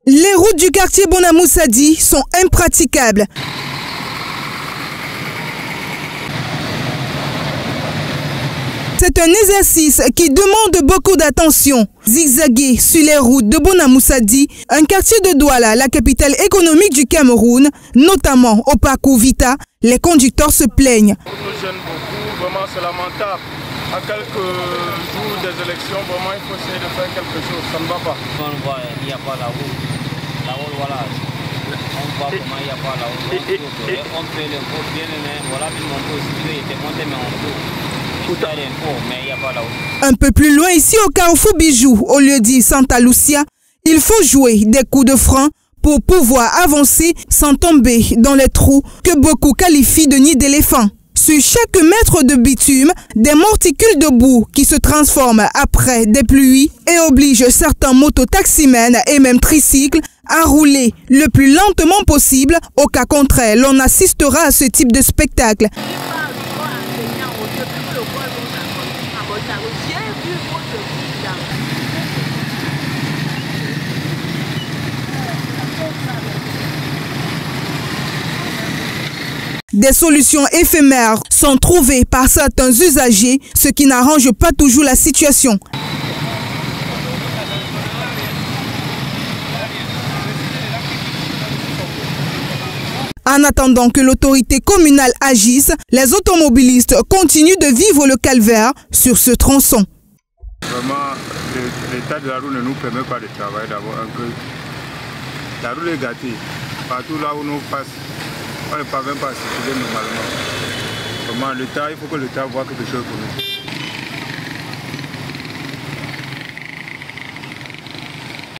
Les routes du quartier Bonamoussadi sont impraticables. C'est un exercice qui demande beaucoup d'attention. Zigzaguer sur les routes de Bonamoussadi, un quartier de Douala, la capitale économique du Cameroun, notamment au parcours Vita, les conducteurs se plaignent. Ça nous gêne beaucoup, vraiment c'est lamentable. À quelques jours des élections, vraiment il faut essayer de faire quelque chose, ça ne va pas. On voit, il n'y a pas la route. La route, voilà. On voit comment il n'y a pas la route. On fait l'impôt bien, voilà, puis mon pot, il était monté, mais on peut. Un peu plus loin ici au carrefour Bijou, au lieu dit Santa Lucia, il faut jouer des coups de frein pour pouvoir avancer sans tomber dans les trous que beaucoup qualifient de nid d'éléphant. Sur chaque mètre de bitume, des monticules de boue qui se transforment après des pluies et obligent certains mototaximens et même tricycles à rouler le plus lentement possible. Au cas contraire, l'on assistera à ce type de spectacle. Des solutions éphémères sont trouvées par certains usagers, ce qui n'arrange pas toujours la situation. En attendant que l'autorité communale agisse, les automobilistes continuent de vivre le calvaire sur ce tronçon. Vraiment, l'état de la route ne nous permet pas de travailler d'abord. La route est gâtée. Partout là où nous passons, on ne parvient pas à circuler normalement. Vraiment, l'État, il faut que l'État voit quelque chose pour nous.